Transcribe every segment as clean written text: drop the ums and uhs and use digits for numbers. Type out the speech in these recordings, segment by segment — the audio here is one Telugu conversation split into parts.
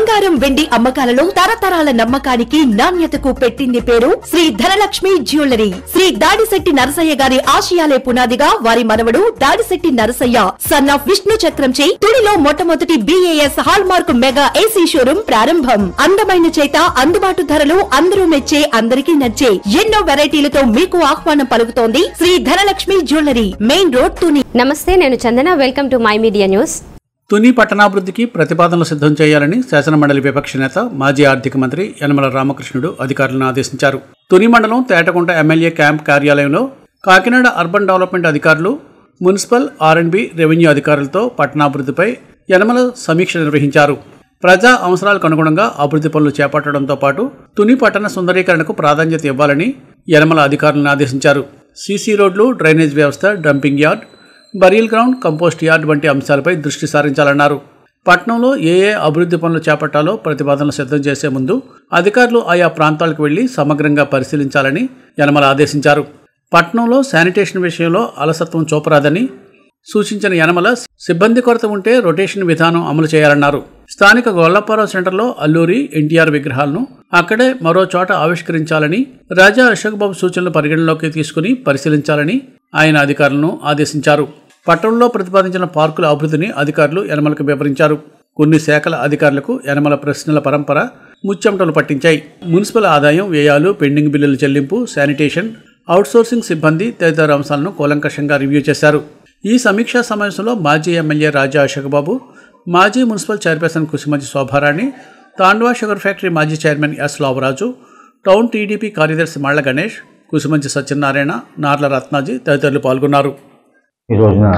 బంగారం వెండి అమ్మకాలలో తరతరాల నమ్మకానికి నాణ్యతకు పెట్టింది పేరు శ్రీ ధనలక్ష్మి జ్యువెలరీ. శ్రీ దాడిశెట్టి నరసయ్య గారి ఆశయాలే పునాదిగా వారి మనవడు దాడిశెట్టి నరసయ్య సన్ ఆఫ్ విష్ణు చక్రంచే తుడిలో మొట్టమొదటి BAS hallmark mega AC showroom ప్రారంభం. అందమైన చేత అందుబాటు ధరలు అందరూ మెచ్చే అందరికీ నచ్చే ఎన్నో వెరైటీలతో మీకు ఆహ్వానం పలుకుతోంది Shri Dhanalakshmi jewellery, main road, Tuni. నమస్తే, నేను Chandana. Welcome to my media news. Tuni పట్టణాభివృద్ధికి ప్రతిపాదనలు సిద్ధం చేయాలని శాసనమండలి విపక్ష నేత మాజీ ఆర్థిక మంత్రి యనమల రామకృష్ణుడు అధికారులను ఆదేశించారు. తుని మండలం తేటకుంట ఎమ్మెల్యే క్యాంప్ కార్యాలయంలో కాకినాడ అర్బన్ డెవలప్మెంట్ అధికారులు, మున్సిపల్, R&B, రెవెన్యూ అధికారులతో పట్టణాభివృద్ధిపై యనమల సమీక్ష నిర్వహించారు. ప్రజా అవసరాలకు అనుగుణంగా అభివృద్ధి పనులు చేపట్టడంతో పాటు తుని పట్టణ సుందరీకరణకు ప్రాధాన్యత ఇవ్వాలని యనమల అధికారులను ఆదేశించారు. CC రోడ్లు, డ్రైనేజ్ వ్యవస్థ, dumping yard, burial ground, compost yard వంటి అంశాలపై దృష్టి సారించాలన్నారు. పట్టణంలో ఏ అభివృద్ధి పనులు చేపట్టాలో ప్రతిపాదనలు సిద్ధం చేసే ముందు అధికారులు ఆయా ప్రాంతాలకు వెళ్లి సమగ్రంగా పరిశీలించాలని యనమల ఆదేశించారు. పట్టణంలో శానిటేషన్ విషయంలో అలసత్వం చూపరాదని సూచించిన యనమల సిబ్బంది కొరత ఉంటే రొటేషన్ విధానం అమలు చేయాలన్నారు. స్థానిక గొల్లపారావు సెంటర్లో అల్లూరి, NTR విగ్రహాలను అక్కడే మరో చోట ఆవిష్కరించాలని, రాజా అశోక్ బాబు సూచనలు పరిగణలోకి తీసుకుని పరిశీలించాలని ఆయన అధికారులను ఆదేశించారు. పట్టణంలో ప్రతిపాదించిన పార్కుల అభివృద్ధిని అధికారులు యనమలకు వివరించారు. కొన్ని శాఖల అధికారులకు యనమల ప్రశ్నల పరంపర ముచ్చెమటలు పట్టించాయి. మున్సిపల్ ఆదాయం, వ్యయాలు, పెండింగ్ బిల్లుల చెల్లింపు, శానిటేషన్, అవుట్సోర్సింగ్ సిబ్బంది తదితర అంశాలను కూలంకషంగా రివ్యూ చేశారు. ఈ సమీక్షా సమావేశంలో మాజీ ఎమ్మెల్యే రాజా అశోక్ బాబు, మాజీ municipal chairperson Kusumanchi Shobharani, Tandava sugar factory మాజీ chairman S. Lovaraju, town TDP కార్యదర్శి మళ్ల గణేష్, కుసుమంచి సత్యనారాయణ, నార్ల రత్నాజీ తదితరులు పాల్గొన్నారు. ఈ రోజున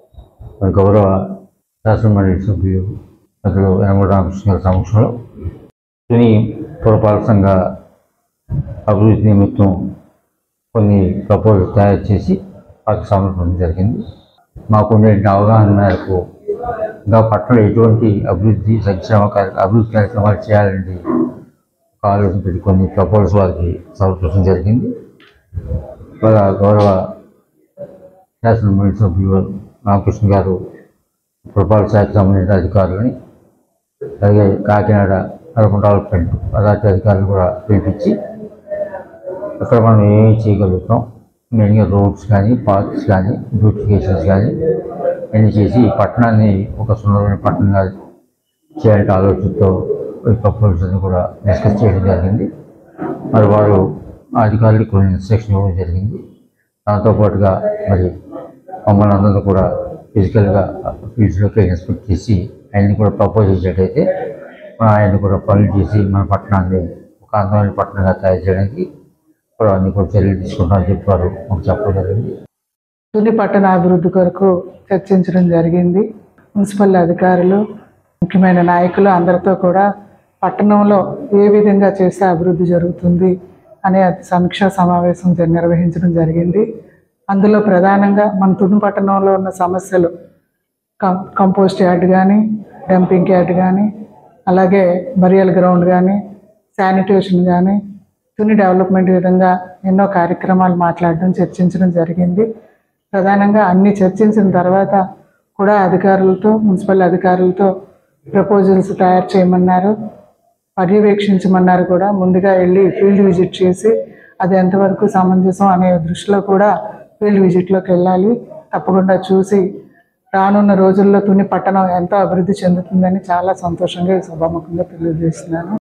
గౌరవ శాసనమండలి సభ్యులు యనమల రామకృష్ణ గారి సమక్షంలో తుని పురపాలక సంఘ అభివృద్ధి నిమిత్తం కొన్ని ప్రపోజల్ తయారు చేసి వారికి సమర్పించడం జరిగింది. మాకుండే అవగాహన మేరకు ఇంకా పట్టణంలో ఎటువంటి అభివృద్ధి అభివృద్ధి కార్యక్రమాలు చేయాలని ఆలోచన పెట్టి కొన్ని ప్రపోజల్స్ వారికి సమర్పించడం జరిగింది. గౌరవ శాసనమండలి సభ్యులు రామకృష్ణ గారు పురపాలక శాఖకు సంబంధించిన అధికారులని, అలాగే కాకినాడ అర్బన్ డెవలప్మెంట్ అథారిటీ అధికారులు కూడా పిలిపించి అక్కడ మనం ఏమేమి చేయగలుగుతాం, మెయిన్గా రోడ్స్ కానీ, పార్క్స్ కానీ, బ్యూటిఫికేషన్స్ కానీ అన్నీ చేసి ఈ పట్టణాన్ని ఒక సుందరమైన పట్టణంగా చేయాలంటే ఆలోచనతో ఈ ప్రపోజల్స్ అన్ని కూడా డిస్కస్ చేయడం జరిగింది. మరి వారు అధికారులకు కొన్ని ఇన్స్ట్రక్షన్ ఇవ్వడం జరిగింది. దాంతోపాటుగా మరి మమ్మల్ని అందరూ కూడా ఫిజికల్గా ఫీల్డ్స్లోకి ఇన్స్పెక్ట్ చేసి ఆయన్ని కూడా ప్రపోజ్ చేసేటైతే ఆయన్ని కూడా పనులు చేసి మన పట్టణాన్ని ఒక అందమైన పట్టణంగా తయారు చేయడానికి కూడా అన్ని కూడా చర్యలు తీసుకుంటామని చెప్పారు. మాకు చెప్పడం జరిగింది. తుని పట్టణ అభివృద్ధి కొరకు చర్చించడం జరిగింది. మున్సిపల్ అధికారులు, ముఖ్యమైన నాయకులు అందరితో కూడా పట్టణంలో ఏ విధంగా చేస్తే అభివృద్ధి జరుగుతుంది అనే సమీక్షా సమావేశం నిర్వహించడం జరిగింది. అందులో ప్రధానంగా మన తుని పట్టణంలో ఉన్న సమస్యలు కంపోస్ట్ యార్డ్ కానీ, డంపింగ్ యార్డ్ కానీ, అలాగే బరియల్ గ్రౌండ్ కానీ, శానిటేషన్ కానీ, తుని డెవలప్మెంట్ విధంగా ఎన్నో కార్యక్రమాలు మాట్లాడడం, చర్చించడం జరిగింది. ప్రధానంగా అన్ని చర్చించిన తర్వాత కూడా అధికారులతో, మున్సిపల్ అధికారులతో ప్రపోజల్స్ తయారు చేయమన్నారు, పర్యవేక్షించమన్నారు. కూడా ముందుగా వెళ్ళి ఫీల్డ్ విజిట్ చేసి అది ఎంతవరకు సమంజసం అనే దృష్టిలో కూడా ఫీల్డ్ విజిట్లోకి వెళ్ళాలి. తప్పకుండా చూసి రానున్న రోజుల్లో తుని పట్టణం ఎంతో అభివృద్ధి చెందుతుందని చాలా సంతోషంగా ఈ సభాముఖంగా తెలియజేస్తున్నాను.